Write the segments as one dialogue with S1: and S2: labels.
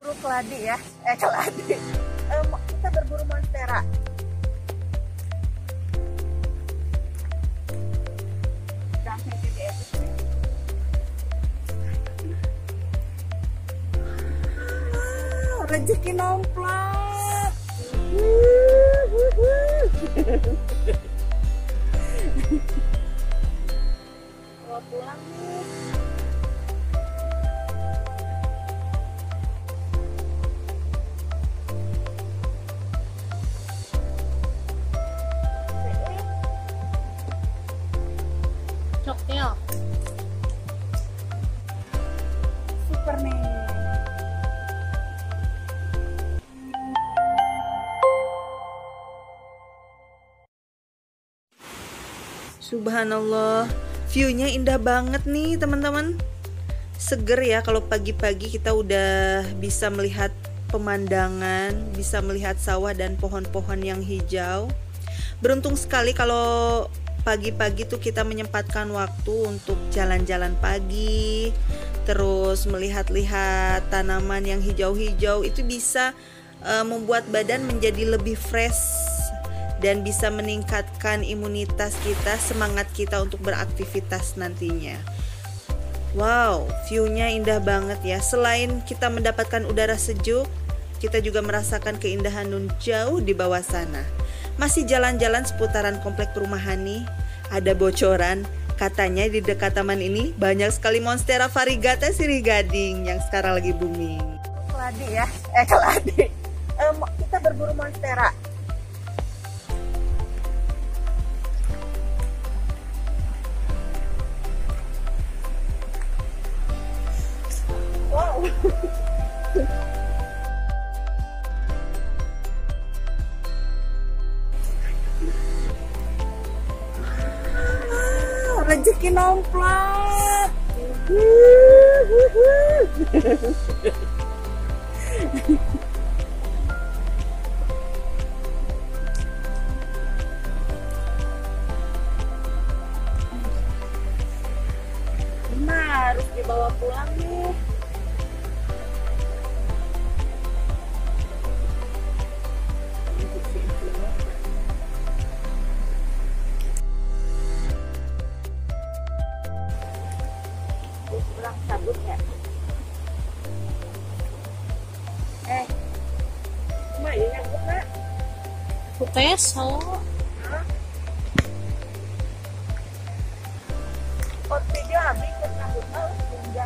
S1: Berburu keladi ya, keladi. Kita berburu monstera. Rezeki nomplok. Kalau pulang nih.
S2: Coknya
S1: Super nih.
S3: Subhanallah, view-nya indah banget nih teman-teman. Seger ya kalau pagi-pagi kita udah bisa melihat pemandangan, bisa melihat sawah dan pohon-pohon yang hijau. Beruntung sekali kalau pagi-pagi tuh kita menyempatkan waktu untuk jalan-jalan pagi, terus melihat-lihat tanaman yang hijau-hijau. Itu bisa membuat badan menjadi lebih fresh dan bisa meningkatkan imunitas kita, semangat kita untuk beraktivitas nantinya. Wow, view-nya indah banget ya. Selain kita mendapatkan udara sejuk, kita juga merasakan keindahan nun jauh di bawah sana. Masih jalan-jalan seputaran komplek perumahan nih, ada bocoran. Katanya di dekat taman ini banyak sekali monstera variegata sirih gading yang sekarang lagi booming.
S1: Keladi ya, keladi. Kita berburu monstera. Wow. Rezeki nomplok. Nah, harus dibawa pulang nih. Pulang cabut ya. Mak ini nyambut nak.
S2: peso.
S1: Pot video habis ke nyambut tinggal.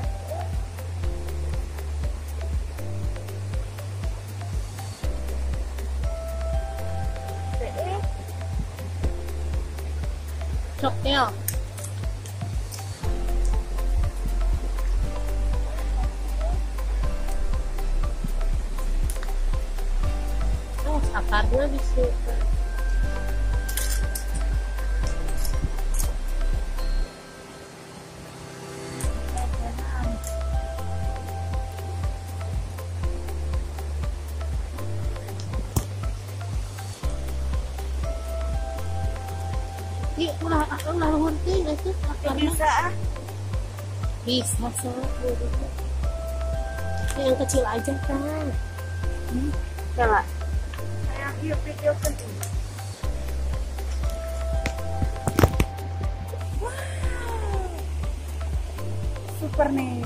S2: Coknya sakarnya bisa. Iya, ulah hunting itu sakarnya.
S1: Bisa
S2: Bisa yang kecil aja kan.
S1: Kela. Saya video penting. Wow. Super nih.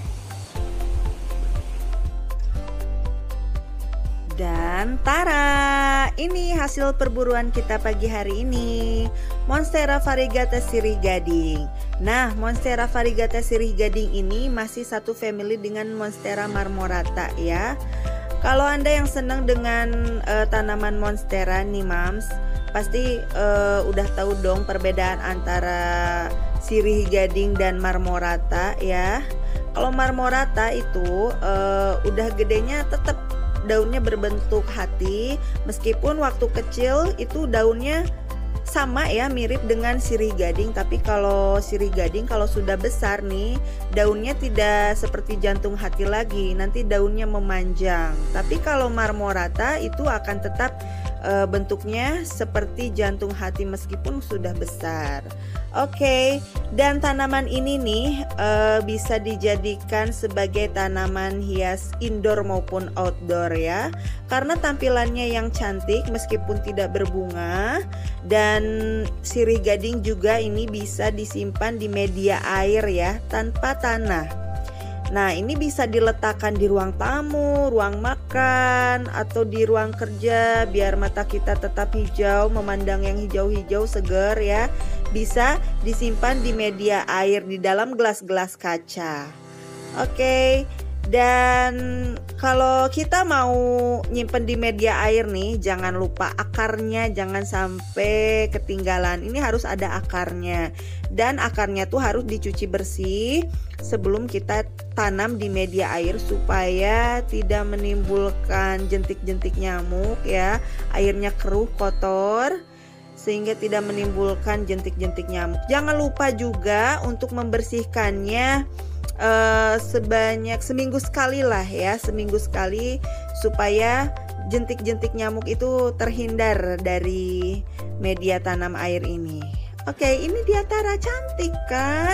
S3: Dan tara, ini hasil perburuan kita pagi hari ini, Monstera variegata sirih gading. Nah, Monstera variegata sirih gading ini masih satu family dengan Monstera marmorata ya. Kalau Anda yang senang dengan tanaman monstera nih mams, pasti udah tahu dong perbedaan antara sirih gading dan marmorata ya. Kalau marmorata itu udah gedenya tetap daunnya berbentuk hati, meskipun waktu kecil itu daunnya sama ya, mirip dengan sirih gading. Tapi kalau sirih gading kalau sudah besar nih, daunnya tidak seperti jantung hati lagi, nanti daunnya memanjang. Tapi kalau marmorata itu akan tetap bentuknya seperti jantung hati meskipun sudah besar. Oke, dan tanaman ini nih bisa dijadikan sebagai tanaman hias indoor maupun outdoor ya, karena tampilannya yang cantik meskipun tidak berbunga. Dan sirih gading juga ini bisa disimpan di media air ya, tanpa tanah. Nah, ini bisa diletakkan di ruang tamu, ruang makan, atau di ruang kerja biar mata kita tetap hijau, memandang yang hijau-hijau segar ya. Bisa disimpan di media air di dalam gelas-gelas kaca. Oke. Dan kalau kita mau nyimpen di media air nih, jangan lupa akarnya jangan sampai ketinggalan. Ini harus ada akarnya. Dan akarnya tuh harus dicuci bersih sebelum kita tanam di media air supaya tidak menimbulkan jentik-jentik nyamuk ya. Airnya keruh, kotor, sehingga tidak menimbulkan jentik-jentik nyamuk. Jangan lupa juga untuk membersihkannya sebanyak seminggu sekali lah ya, seminggu sekali supaya jentik-jentik nyamuk itu terhindar dari media tanam air ini. Oke, ini dia Tara, cantik kan?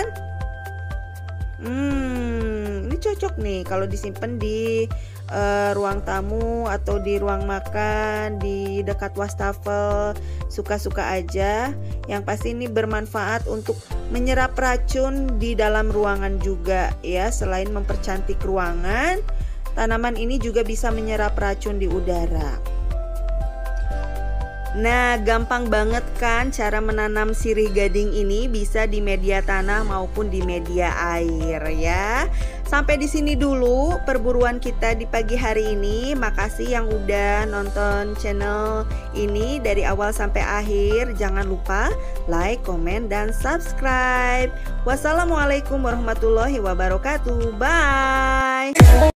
S3: Ini cocok nih kalau disimpan di ruang tamu atau di ruang makan, di dekat wastafel, suka-suka aja. Yang pasti ini bermanfaat untuk menyerap racun di dalam ruangan juga ya. Selain mempercantik ruangan, tanaman ini juga bisa menyerap racun di udara. Nah, gampang banget kan cara menanam sirih gading ini, bisa di media tanah maupun di media air ya. Sampai di sini dulu perburuan kita di pagi hari ini. Makasih yang udah nonton channel ini dari awal sampai akhir. Jangan lupa like, komen, dan subscribe. Wassalamualaikum warahmatullahi wabarakatuh. Bye.